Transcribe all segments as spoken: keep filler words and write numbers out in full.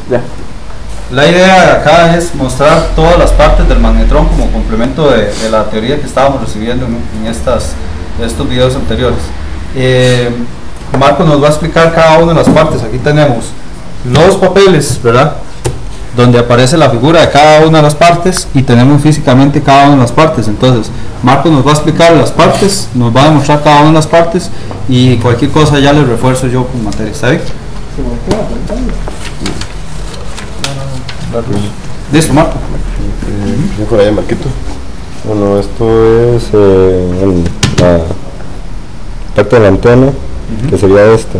Ya. La idea de acá es mostrar todas las partes del magnetrón como complemento de, de la teoría que estábamos recibiendo en, en estas, estos videos anteriores. Eh, Marco nos va a explicar cada una de las partes. Aquí tenemos los papeles, ¿verdad?, donde aparece la figura de cada una de las partes, y tenemos físicamente cada una de las partes. Entonces Marco nos va a explicar las partes, nos va a demostrar cada una de las partes, y cualquier cosa ya le refuerzo yo con materia. ¿Está bien? Listo, Marco. Yo por ahí, Marquito. Bueno, esto es eh, bueno, la parte de la antena, uh-huh. que sería esta.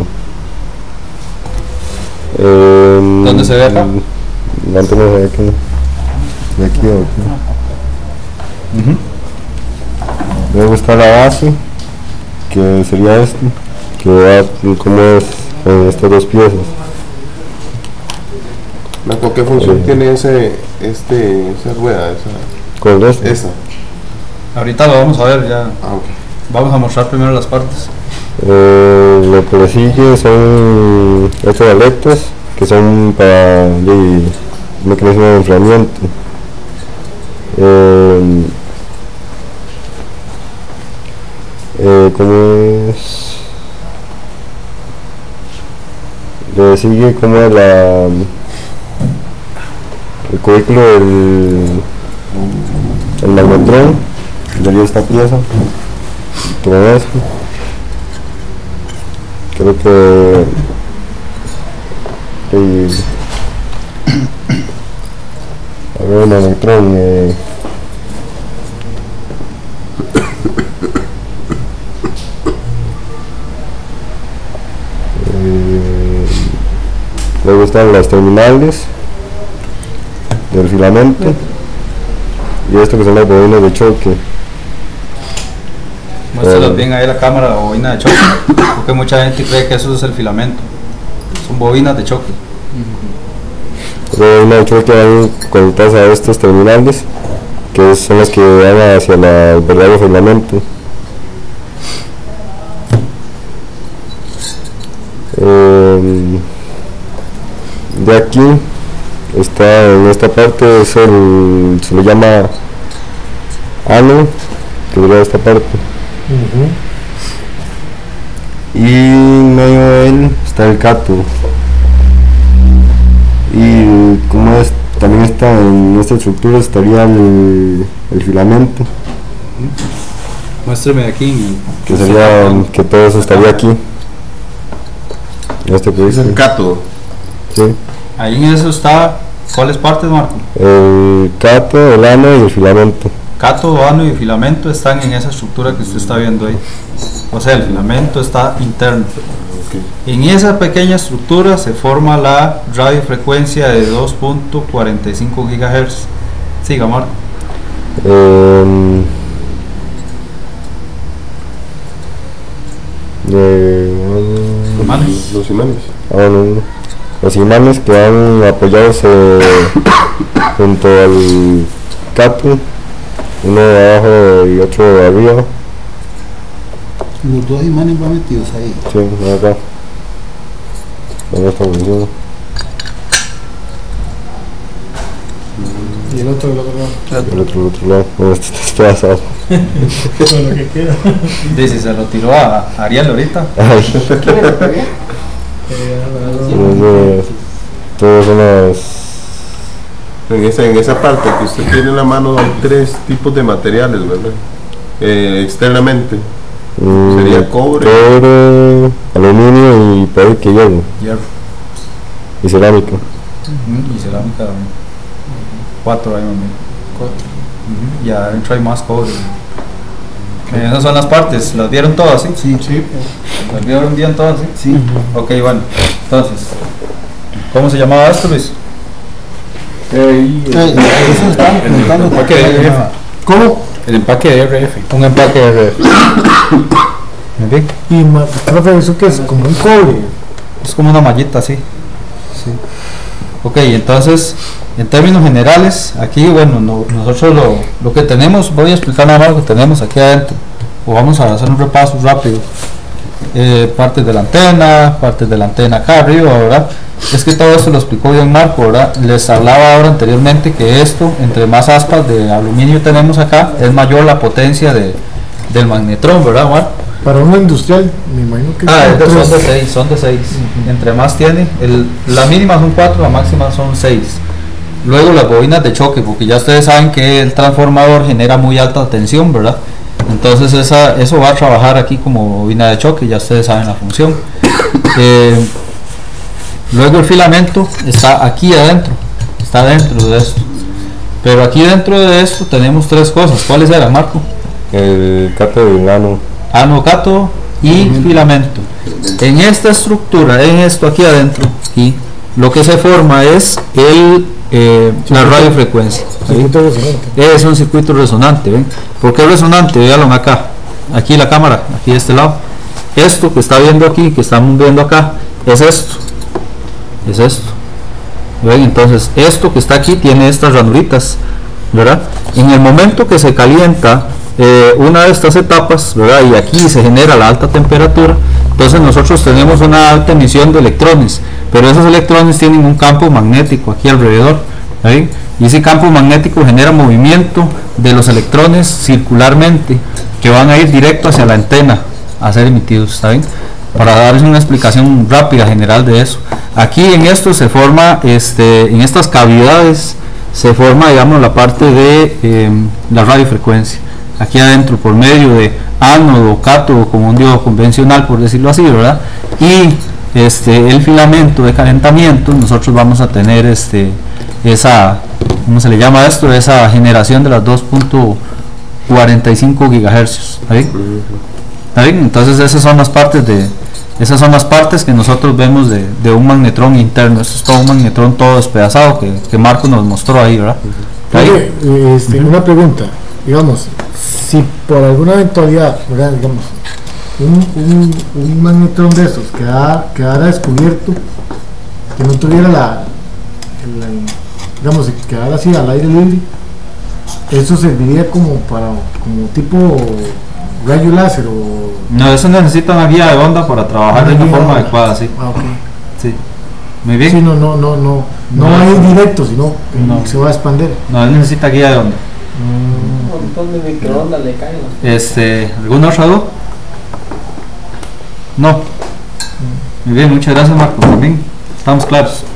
Eh, ¿Dónde se ve acá? La antena se ve aquí. De aquí o aquí. Uh-huh. Luego está la base, que sería esto, que va como es en estas dos piezas. Marco, ¿qué función eh, tiene ese, este, esa rueda? Esa, ¿Cuál es esta? Esa. Ahorita lo vamos a ver ya. Ah, okay. Vamos a mostrar primero las partes. Eh, lo que le sigue son estas aletas, que son para el mecanismo de enfriamiento. Eh, eh, ¿Cómo es? Le sigue como la... el cubículo del el magnetrón, de esta pieza, todo esto. Creo que el, a ver, el magnetrón eh, eh, luego están las terminales del filamento, y esto que son las bobinas de choque. Muéstralas eh, bien ahí la cámara, la bobina de choque, porque mucha gente cree que eso es el filamento. Son bobinas de choque. La bobina de choque van conectadas a estas terminales, que son las que van hacia la, el verdadero filamento. Eh, de aquí está en esta parte, es el, se le llama ano, que sería esta parte. Uh-huh. Y en medio de él está el cátodo, y como es, también está en esta estructura estaría el, el filamento. Muéstrame aquí, que sería que todo eso estaría aquí. Este que dice el cátodo. Sí. Ahí en eso está, ¿cuáles partes, Marco? El cátodo, el ano y el filamento. Cátodo, ano y filamento están en esa estructura que usted está viendo ahí. O sea, el filamento está interno. Okay. En esa pequeña estructura se forma la radiofrecuencia de dos punto cuarenta y cinco gigahertz. Siga, Marco. Eh, de, ¿Imanes? Los imanes. Ah, no, los imanes que van apoyados eh, junto al cátodo, uno de abajo y otro de arriba. Los dos imanes van metidos ahí. Sí, acá. En esta posición. Y el otro del otro lado. El otro, el otro lado. Bueno, este está asado. Con lo que queda. Dice, se lo tiró a Ariel ahorita. Todas son las... En esa, en esa parte que usted tiene en la mano hay tres tipos de materiales, ¿verdad? Eh, externamente. Mm, sería cobre, cobre, aluminio y puede que hierro. Hierro. Y cerámica. Uh-huh. Y cerámica. Cuatro ahí, mami. Cuatro. Uh-huh. Y adentro hay más cobre. Eh, esas son las partes, ¿las vieron todas? ¿Sí? Sí, sí. ¿Las vieron bien todas? Sí. Sí. Uh-huh. Ok, bueno. Entonces, ¿cómo se llamaba esto, Luis? Eh, eh, eso está comentando. Empaque de R F. ¿Cómo? El empaque de R F. Un empaque de R F. Y profe, eso que es como un cobre. Es como una mallita así. Sí. Ok, entonces, en términos generales, aquí, bueno, no, nosotros lo, lo que tenemos, voy a explicar nada más lo que tenemos aquí adentro. O vamos a hacer un repaso rápido. Eh, partes de la antena, partes de la antena acá arriba, ¿verdad? es que todo esto lo explicó bien Marco, ¿verdad? Les hablaba ahora anteriormente que esto, entre más aspas de aluminio tenemos acá, es mayor la potencia de, del magnetrón, ¿verdad, Marco? Para una industrial, me imagino que Ah, son son de tres. seis, son de seis. Uh-huh. Entre más tiene, el, la mínima son cuatro, la máxima son seis. Luego las bobinas de choque, porque ya ustedes saben que el transformador genera muy alta tensión, ¿verdad? Entonces esa, eso va a trabajar aquí como bobina de choque, ya ustedes saben la función. Eh, luego el filamento está aquí adentro, está dentro de esto. Pero aquí dentro de esto tenemos tres cosas. ¿Cuáles eran, Marco? El cátodo y el ano. Ano-cátodo y uh-huh. filamento. En esta estructura, en esto aquí adentro, aquí, lo que se forma es el eh, la radiofrecuencia. Circuito resonante. Es un circuito resonante, ¿ven? ¿Por qué resonante? Véanlo acá, aquí la cámara, aquí de este lado. Esto que está viendo aquí, que estamos viendo acá, es esto, es esto. ¿Ven? Entonces, esto que está aquí tiene estas ranuritas, ¿verdad? En el momento que se calienta eh, una de estas etapas, ¿verdad? Y aquí se genera la alta temperatura, entonces nosotros tenemos una alta emisión de electrones, pero esos electrones tienen un campo magnético aquí alrededor, ¿sí? Y ese campo magnético genera movimiento de los electrones circularmente que van a ir directo hacia la antena a ser emitidos, ¿está bien? Para darles una explicación rápida general de eso. Aquí en esto se forma, este, en estas cavidades se forma, digamos, la parte de eh, la radiofrecuencia. Aquí adentro, por medio de ánodo, cátodo, como un diodo convencional, por decirlo así, ¿verdad? Y este, el filamento de calentamiento, nosotros vamos a tener este, esa, ¿cómo se le llama esto? Esa generación de las dos punto cuarenta y cinco gigahercios. ¿Está bien? ¿Está bien? Entonces esas son las partes de esas son las partes que nosotros vemos de, de un magnetrón interno. Esto es todo un magnetrón todo despedazado que, que Marco nos mostró ahí, ¿verdad? Oye, este, uh-huh. Una pregunta, digamos, si por alguna eventualidad, ¿verdad? Digamos, un, un, un magnetrón de esos quedara, quedara descubierto, que no tuviera la, la digamos, que quedara así al aire libre, eso serviría como para, como tipo rayo láser o... No, eso necesita una guía de onda para trabajar de una forma adecuada, sí. Ah, ok. Sí. Muy bien. Sí, no, no, no, no, no, no va a ir directo, sino no. se va a expandir. No, él necesita guía de onda. Mm. Un montón de microondas le caen. Este, ¿alguna otra duda? No. Muy bien, muchas gracias, Marco. También estamos claros.